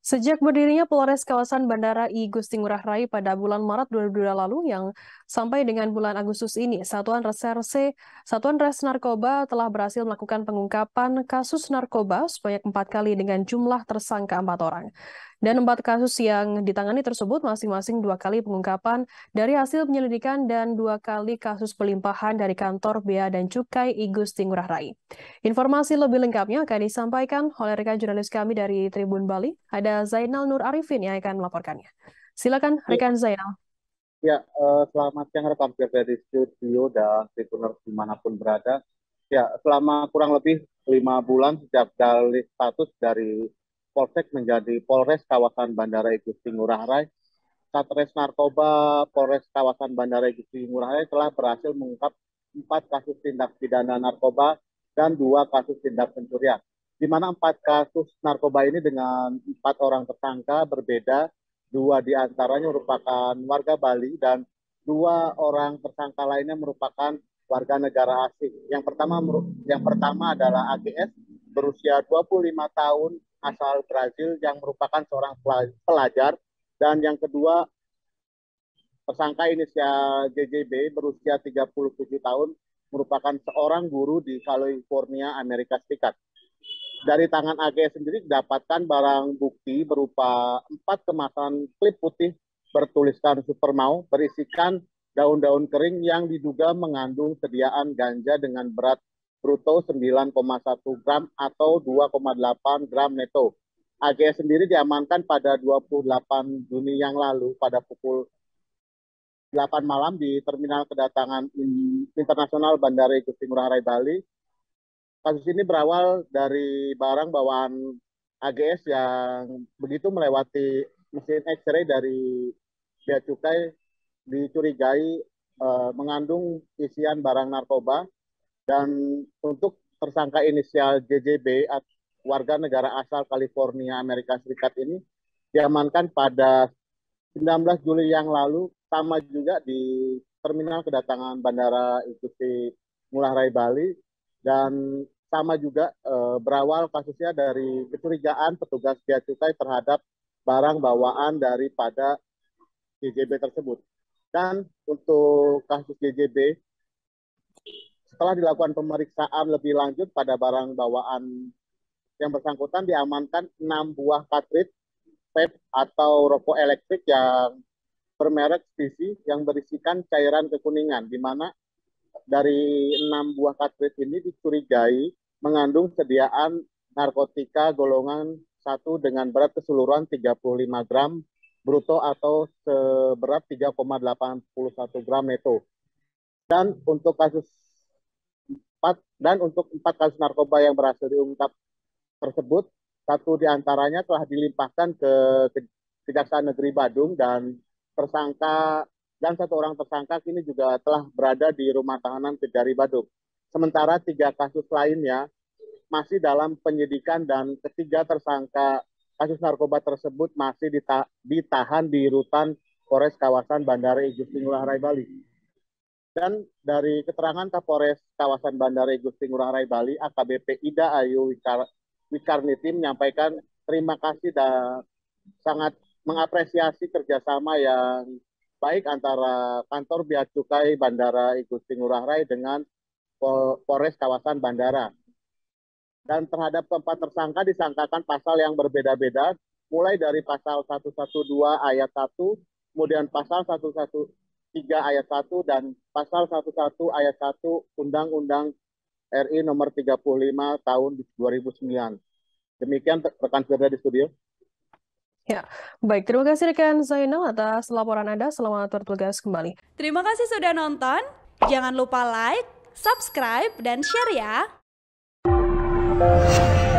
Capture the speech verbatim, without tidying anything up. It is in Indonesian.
Sejak berdirinya Polres kawasan Bandara I Gusti Ngurah Rai pada bulan Maret dua ribu dua lalu yang sampai dengan bulan Agustus ini, Satuan Reserse Satuan Res Narkoba telah berhasil melakukan pengungkapan kasus narkoba sebanyak empat kali dengan jumlah tersangka empat orang. Dan empat kasus yang ditangani tersebut masing-masing dua kali pengungkapan dari hasil penyelidikan dan dua kali kasus pelimpahan dari kantor Bea dan Cukai I Gusti Ngurah Rai. Informasi lebih lengkapnya akan disampaikan oleh rekan jurnalis kami dari Tribun Bali. Ada Zainal Nur Arifin yang akan melaporkannya. Silakan Ya, rekan Zainal. ya, eh, selamat siang rekan kerja di studio dan tribuners dimanapun berada. Ya, selama kurang lebih lima bulan sejak dalih status dari Polsek menjadi Polres kawasan Bandara Igusti Ngurah Rai, Satres Narkoba Polres kawasan Bandara Igusti Ngurah Rai telah berhasil mengungkap empat kasus tindak pidana narkoba dan dua kasus tindak pencurian. Di mana empat kasus narkoba ini dengan empat orang tersangka berbeda, dua di antaranya merupakan warga Bali dan dua orang tersangka lainnya merupakan warga negara asing. Yang pertama yang pertama adalah A G S berusia dua puluh lima tahun asal Brazil yang merupakan seorang pelajar, dan yang kedua tersangka inisial J J B berusia tiga puluh tujuh tahun merupakan seorang guru di California, Amerika Serikat. Dari tangan A G S sendiri didapatkan barang bukti berupa empat kemasan klip putih bertuliskan Supermau berisikan daun-daun kering yang diduga mengandung sediaan ganja dengan berat bruto sembilan koma satu gram atau dua koma delapan gram neto. A G S sendiri diamankan pada dua puluh delapan Juni yang lalu pada pukul delapan malam di Terminal Kedatangan Internasional Bandara Igusti Ngurah Rai, Bali. Kasus ini berawal dari barang bawaan A G S yang begitu melewati mesin X-ray dari Bea Cukai dicurigai eh, mengandung isian barang narkoba, dan untuk tersangka inisial J J B warga negara asal California, Amerika Serikat ini diamankan pada sembilan belas Juli yang lalu, sama juga di Terminal Kedatangan Bandara Igusti Ngurah Rai, Bali, dan sama juga eh, berawal kasusnya dari kecurigaan petugas bea cukai terhadap barang bawaan daripada J J B tersebut. Dan untuk kasus J J B, setelah dilakukan pemeriksaan lebih lanjut pada barang bawaan yang bersangkutan, diamankan enam buah kartridge vape atau rokok elektrik yang bermerek P C yang berisikan cairan kekuningan, di mana dari enam buah kartridge ini dicurigai mengandung sediaan narkotika golongan satu dengan berat keseluruhan tiga puluh lima gram bruto atau seberat tiga koma delapan satu gram neto. Dan untuk kasus empat dan untuk empat kasus narkoba yang berhasil diungkap tersebut, satu diantaranya telah dilimpahkan ke Kejaksaan Negeri Badung, dan tersangka dan satu orang tersangka kini juga telah berada di rumah tahanan Kejari Badung. Sementara tiga kasus lainnya masih dalam penyidikan, dan ketiga tersangka kasus narkoba tersebut masih dita ditahan di rutan Polres kawasan Bandara Igusti Ngurah Rai, Bali. Dan dari keterangan Kapolres kawasan Bandara Igusti Ngurah Rai, Bali, A K B P Ida Ayu Wikar Wikarniti menyampaikan terima kasih dan sangat mengapresiasi kerjasama yang baik antara kantor Bea Cukai Bandara Igusti Ngurah Rai dengan Polres kawasan Bandara. Dan terhadap keempat tersangka disangkakan pasal yang berbeda-beda, mulai dari pasal seratus dua belas ayat satu, kemudian pasal seratus tiga belas ayat satu, dan pasal seratus ayat satu Undang-Undang R I nomor tiga puluh lima tahun dua ribu sembilan. Demikian rekan kerja di studio. Ya, baik. Terima kasih rekan Zainal atas laporan Anda. Selamat bertugas kembali. Terima kasih sudah nonton. Jangan lupa like, subscribe, dan share ya.